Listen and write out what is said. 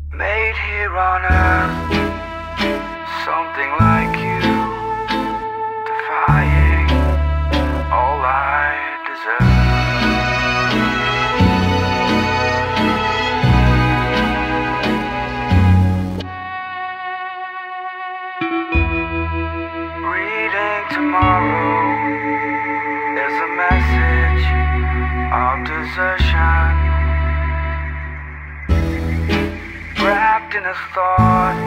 Made here on earth, something like you, defying all I deserve. Reading tomorrow is a message of desertion, wrapped in a thought